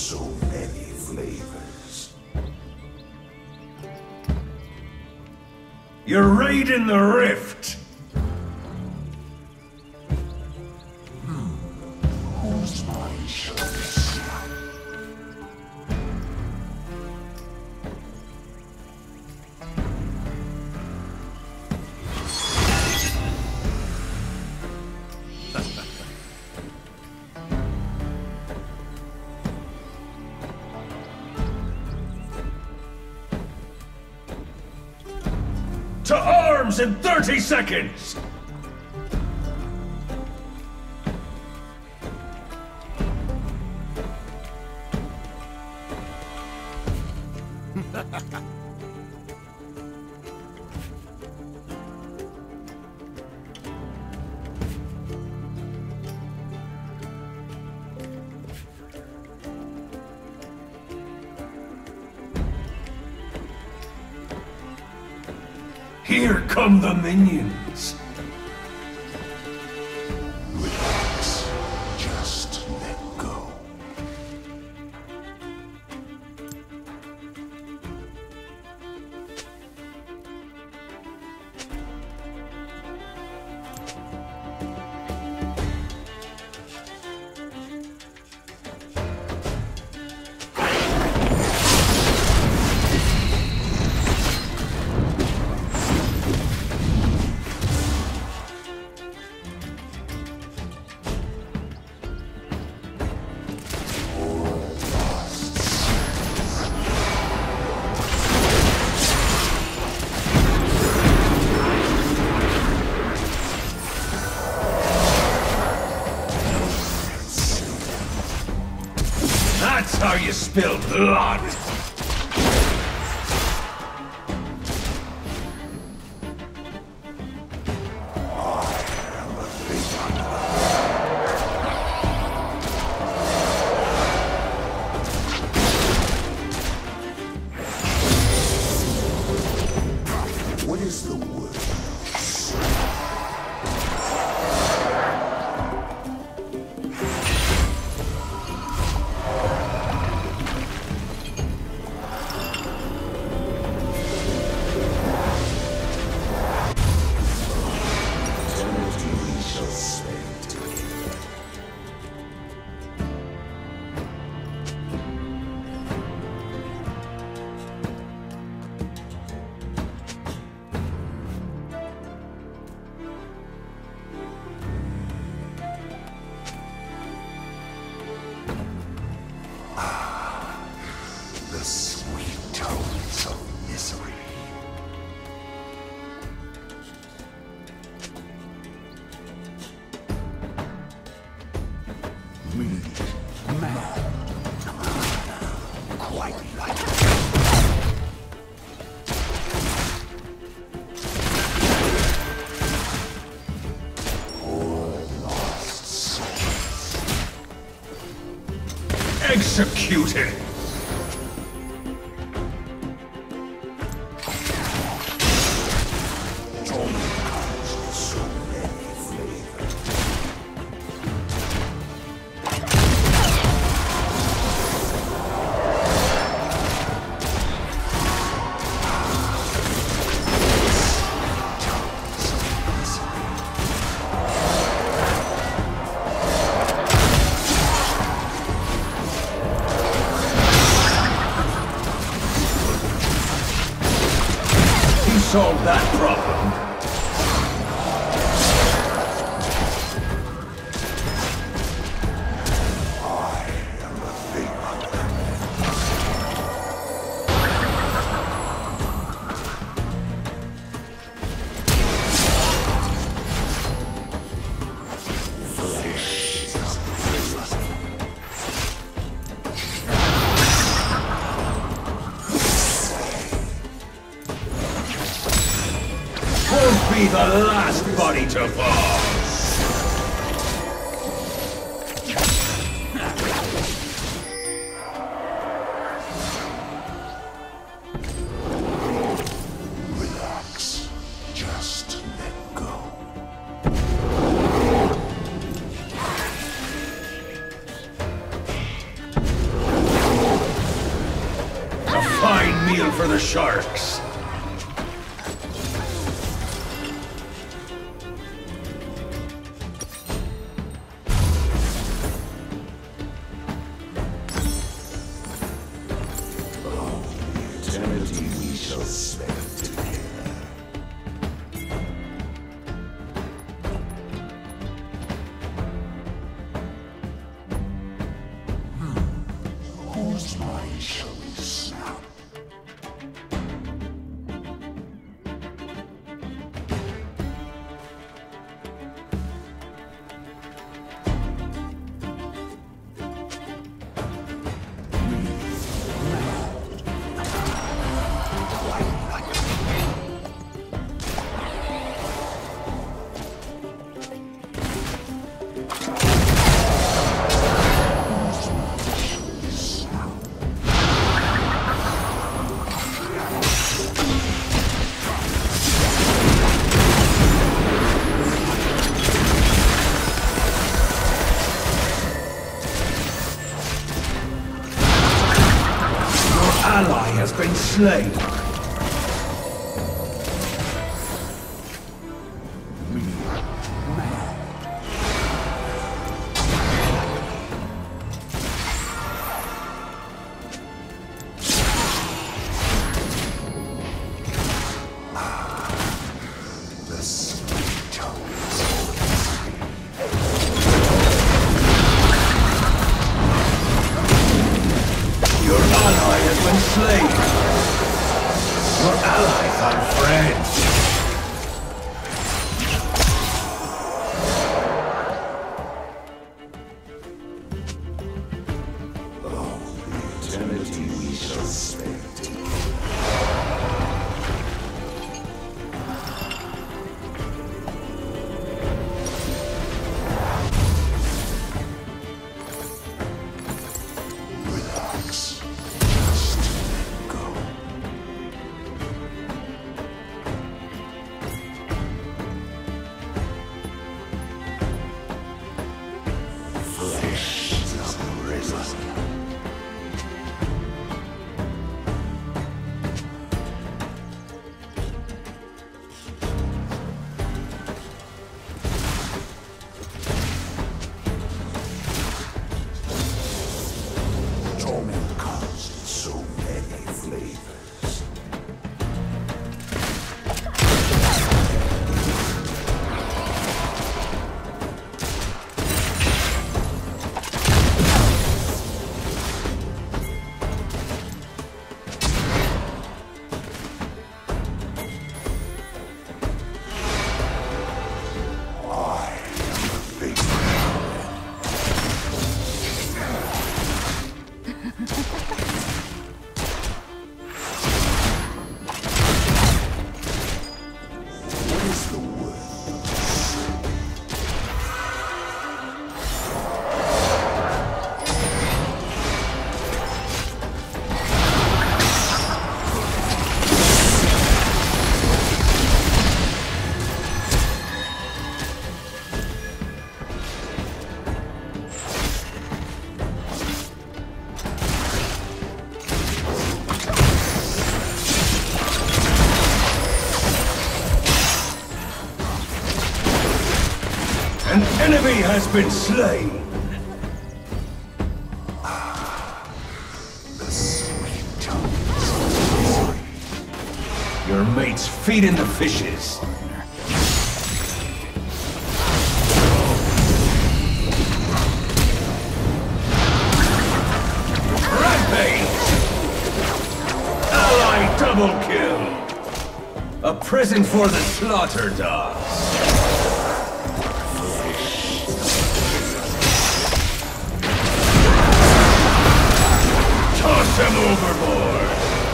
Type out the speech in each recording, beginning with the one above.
So many flavors. You're raiding the rift! Whose mind shall we see? To arms in 30 seconds! Here come the minions! Relax. Just let go. That's how you spill blood! What is the word? The sweet tones of misery. Me, man, quite like it. Poor lost souls. Executed! So many flavors. You solved that problem. Won't be the last body to fall! Relax. Just let go. for the sharks. Eternity we shall spend together. Whose mind shall we snap? Ally has been slain. The sweet tones. Your ally has been slain. Your ally found friends. Eternity we shall spend together. Relax. Just let go. Flesh is risen. Torment comes in so many flavors. I am the favorite. What is the word? An enemy has been slain. The sweet tones. Your mates feed in the fishes. Rampage! Ally double kill! A present for the slaughter dogs. Toss him overboard!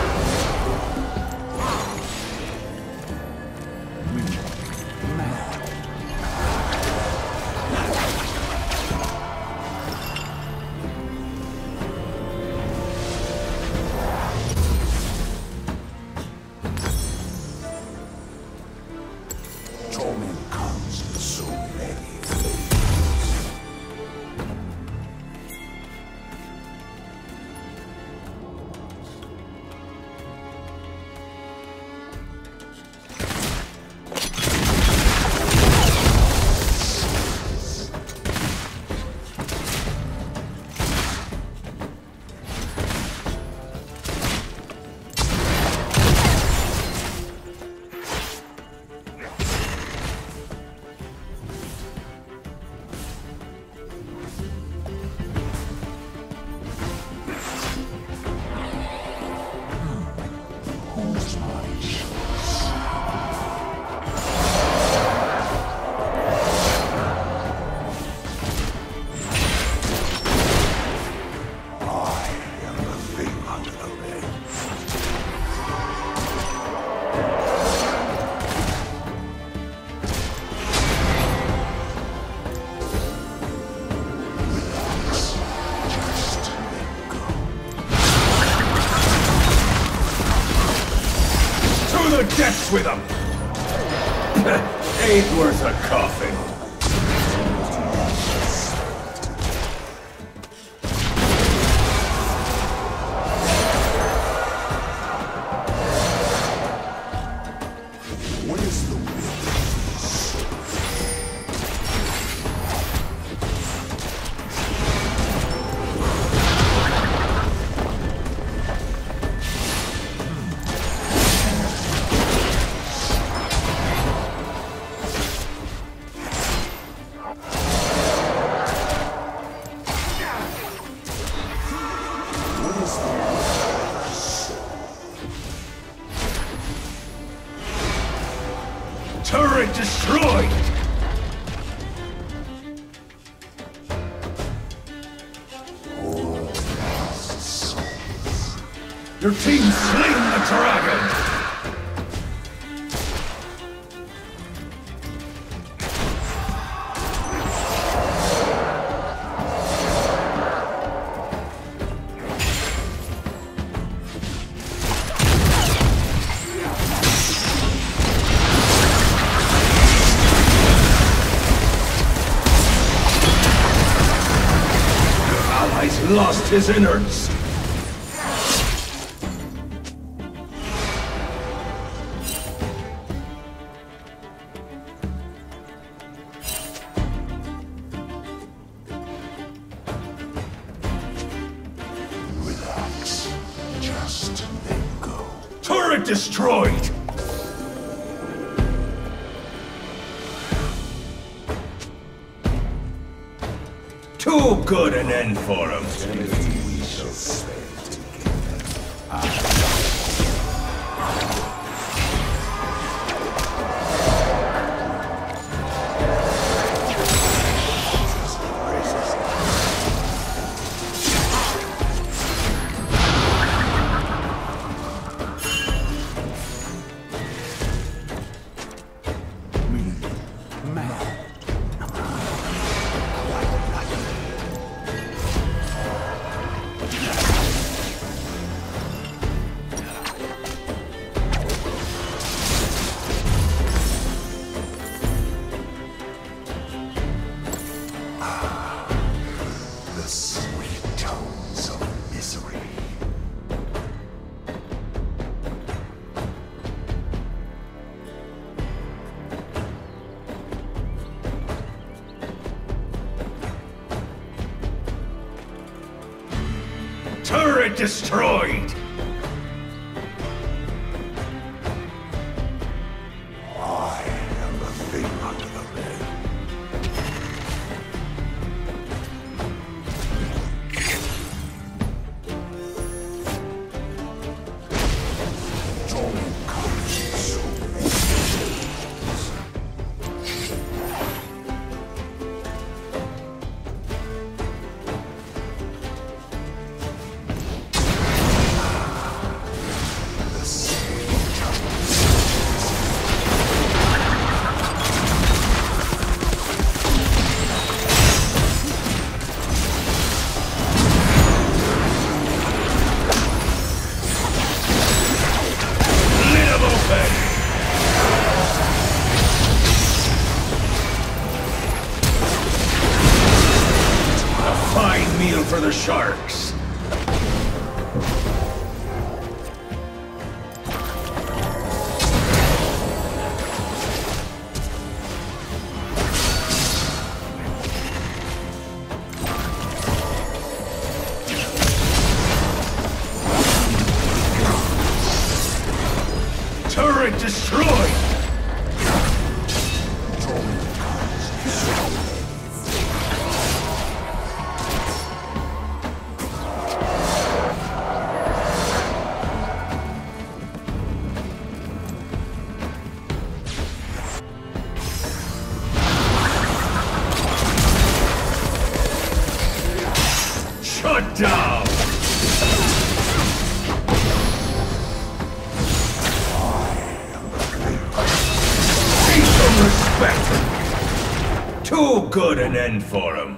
Torment comes in so many flavors. Finish with him! Ain't worth a coffin. What is the will? Turret destroyed! Your team slain the dragon! He's lost his innards! Relax. Just let go. Turret destroyed! Too good an end for him. We shall spend together. The sweet tones of misery. Turret destroyed! I am the thing under the bed. Don't come so many. The sweet tones. Lit him open! A fine meal for the sharks. Turret destroyed! Shut down! Pay some respect! Too good an end for him.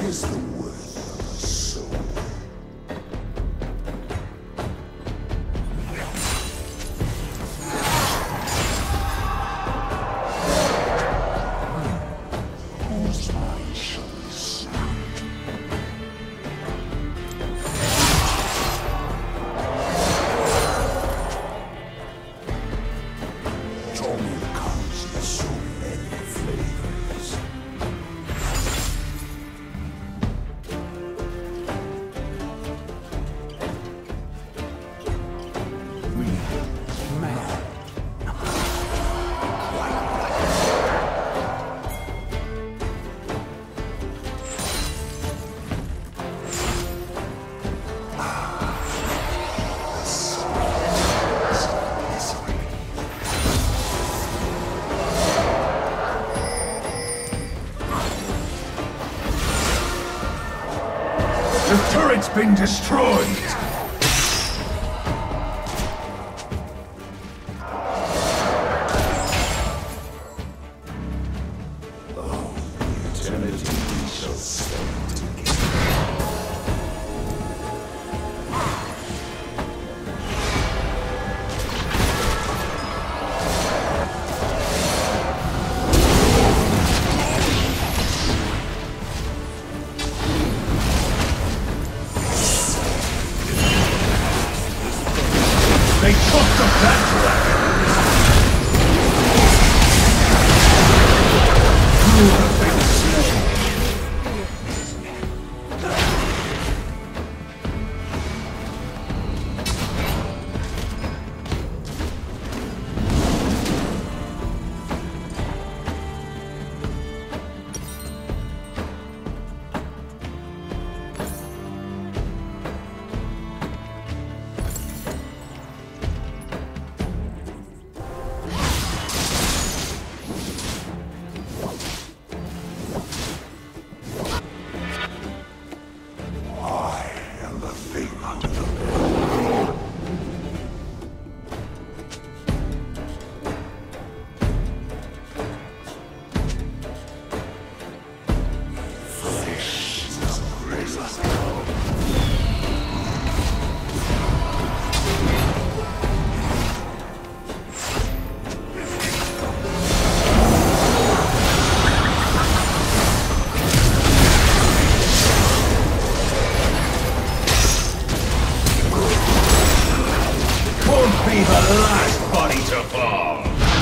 is the worth of a soul? Whose mind shall we sound? Torment comes in so many flavors. Man. The turret's been destroyed! Eternity we shall stand together. They took the that dragon! You have been slain! I am the thing under the bed. Thresh is the greatest. Won't be the last body to fall!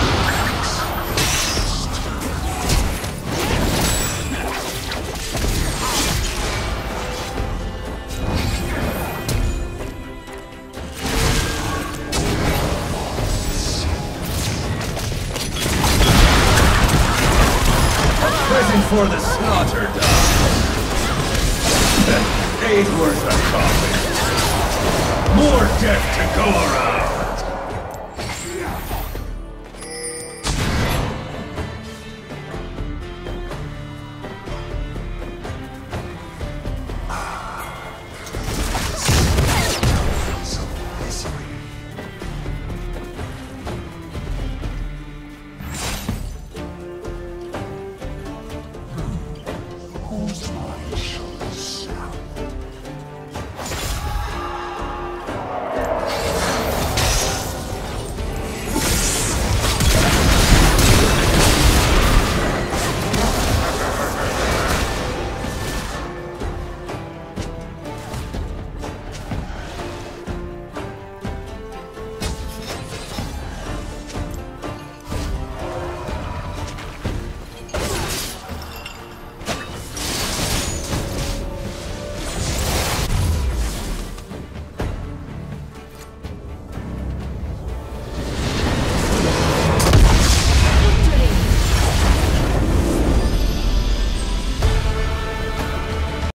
A present for the slaughter dog! Ain't worth a coffin! More death to go around! Whose mind shall